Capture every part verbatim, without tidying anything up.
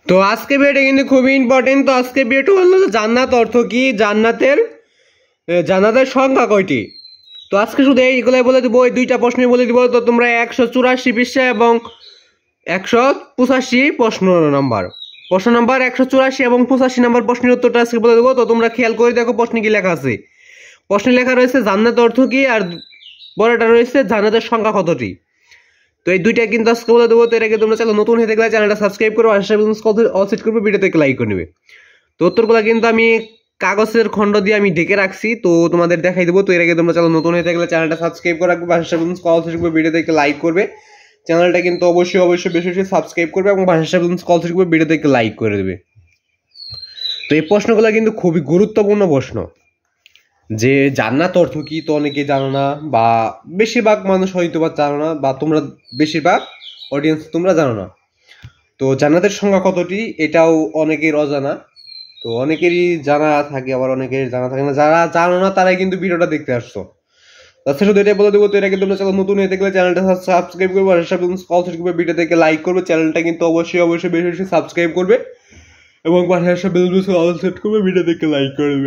তো আজকে ভিডিওটা কিন্তু খুবই ইম্পর্টেন্ট। তো আজকে ভিডিওটা হলো জান্নাত অর্থ কি, জান্নাতের জান্নাতের সংখ্যা কয়টি। তো আজকে শুধু এইগুলাই বলে দিব, এই দুইটা প্রশ্নই বলে দিব। তো তোমরা একশো চুরাশি পৃষ্ঠা এবং একশো পঁচাশি প্রশ্ন নাম্বার প্রশ্ন নাম্বার একশো চুরাশি এবং পঁচাশি নাম্বার প্রশ্নের উত্তরটা আজকে বলে দেবো। তো তোমরা খেয়াল করে দেখো প্রশ্নে কি লেখা আছে। প্রশ্নে লেখা রয়েছে জান্নাত অর্থ কি, আর পরেরটা রয়েছে জান্নাতের সংখ্যা কতটি। তো এই দুইটা কিন্তু আজকে বলে দেবো। তো এর আগে তোমরা চ্যানেল নতুন হয়ে থাকলে চ্যানেলটা সাবস্ক্রাইব করো, আর অল সেট করবে, ভিডিওতে লাইক করে নেবে। তো উত্তরগুলো কিন্তু আমি কাগজের খণ্ড দিয়ে আমি ঢেকে রাখছি, তো তোমাদের দেখাই দেবো। তো এর আগে তোমরা চ্যানেল নতুন হয়ে থাকলে চ্যানেলটা সাবস্ক্রাইব করে রাখবে, ভাষা অল সেট করবে, ভিডিওতে লাইক করবে। চ্যানেলটা কিন্তু অবশ্যই অবশ্যই বেশি বেশি সাবস্ক্রাইব করবে এবং ভাষা অল সেট করবে, ভিডিওতে লাইক করে দেবে। তো এই প্রশ্নগুলো কিন্তু খুবই গুরুত্বপূর্ণ প্রশ্ন, যে জান্নাত অর্থ কি তো অনেকে জানো না, বা বেশিরভাগ মানুষ হয়তো বা জানো না, বা তোমরা বেশিরভাগ অডিয়েন্স তোমরা জানো না। তো জান্নাতের সংখ্যা কতটি এটাও অনেকের অজানা। তো অনেকেরই জানা থাকে, আবার অনেকের জানা থাকে না। যারা জানো না তারাই কিন্তু ভিডিওটা দেখতে আসছো। তাছাড়া শুধু এটাই বলে দেবো, তো এর আগে তোমরা চ্যানেল নতুন হয়ে থাকলে চ্যানেলটা সাবস্ক্রাইব করবে, আর কল সেট করবে, ভিডিও থেকে লাইক করবে। চ্যানেলটা কিন্তু অবশ্যই অবশ্যই বেশি বেশি সাবস্ক্রাইব করবে এবং পাশে বেল অল সেট করবে, ভিডিও থেকে লাইক করবে।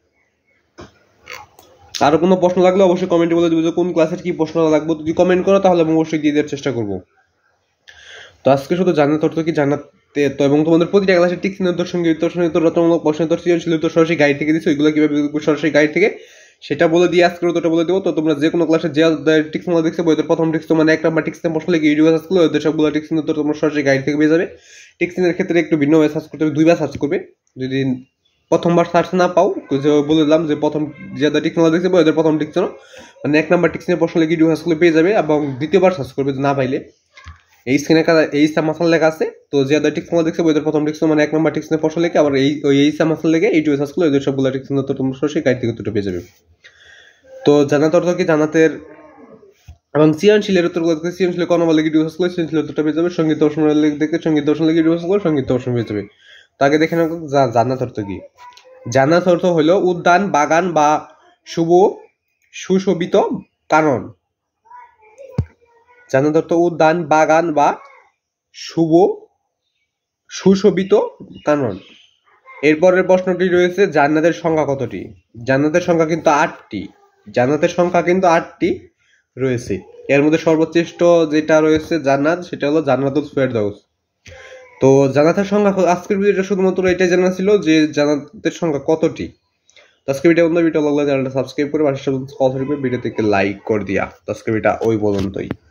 আরো কোনো প্রশ্ন লাগলে অবশ্যই কমেন্টে বলে দেবো যে কোন ক্লাসের কি প্রশ্ন লাগবে। যদি কমেন্ট করো তাহলে আমি অবশ্যই দিয়ে দেওয়ার চেষ্টা করবো। তো আজকে শুধু জান্নাত অর্থ কি, জান্নাতে তো এবং তোমাদের প্রতিটা ক্লাসের টিক চিহ্ন উত্তর, সঙ্গে উত্তর, সঙ্গে উত্তর, রচনামূলক প্রশ্ন উত্তর, সৃজনশীল উত্তর সরাসরি গাইড থেকে দিচ্ছি। ওইগুলো কিভাবে সরাসরি গাইড থেকে সেটা বলে দিয়ে আজকে উত্তরটা বলে দেবো। তো তোমরা যে কোনো ক্লাসে যে টিক্স তোমরা দেখছো, বইদের প্রথম টিক্স তো মানে এক নাম্বার টিক্স প্রশ্ন লিখে ইউটিউবে সার্চ করলে ওদের সবগুলো টিক্স উত্তর তোমরা সরাসরি গাইড থেকে পেয়ে যাবে। টিক্স চিহ্নের ক্ষেত্রে একটু ভিন্নভাবে সার্চ করতে হবে, দুইবার সার্চ করবে। যদি প্রথমবার সার্চ না পাও, বলে দিলাম যে প্রথম যে টিক্স তোমরা দেখছো ওদের প্রথম টিক্স মানে এক নাম্বার টিক্স প্রশ্ন লিখে ইউটিউবে সার্চ করলে পেয়ে যাবে, এবং দ্বিতীয়বার সার্চ করবে না পাইলে এই স্ক্রিনে এই সামাসাল লেখা আছে। তো যে টিক্স তোমরা দেখছো ওদের প্রথম টিক্স মানে এক নাম্বার টিক্স প্রশ্ন লিখে আবার এই ওই এই সামাসাল লেগে ইউটিউবে সার্চ করলে ওদের সবগুলো টিক্স তো তোমরা সরাসরি গাইড থেকে উত্তরটা পেয়ে যাবে। তো জান্নাত অর্থ কি, জান্নাতের এবং সৃজনশীলের উত্তরগুলো দেখতে সৃজনশীল কোন বলে কি ডিউস করলে সৃজনশীল উত্তরটা পেয়ে যাবে। সঙ্গীত দর্শন দেখতে সঙ্গীত দর্শন লিখে ডিউস করলে সঙ্গীত দর্শন পেয়ে যাবে। তো আগে দেখে নাও জান্নাত অর্থ কি। জান্নাত অর্থ হলো উদ্যান, বাগান বা শুভ সুশোভিত কানন। জান্নাত অর্থ উদ্যান, বাগান বা শুভ সুশোভিত কানন। এরপরের প্রশ্নটি রয়েছে জান্নাতের সংখ্যা কতটি। জান্নাতের সংখ্যা কিন্তু আটটি। জান্নাতের সংখ্যা কিন্তু আটটি রয়েছে। এর মধ্যে সর্বশ্রেষ্ঠ যেটা রয়েছে জান্নাত, সেটা হলো জান্নাতুল ফেরদাউস। তো জান্নাতের সংখ্যা আজকের ভিডিওটা শুধুমাত্র এটাই জানা ছিল যে জান্নাতের সংখ্যা কতটি। আজকের ভিডিও বন্ধু ভিডিও লাগলে চ্যানেলটা সাবস্ক্রাইব করে পাশে ভিডিও থেকে লাইক করে দিয়া। আজকের ভিডিওটা ওই পর্যন্তই।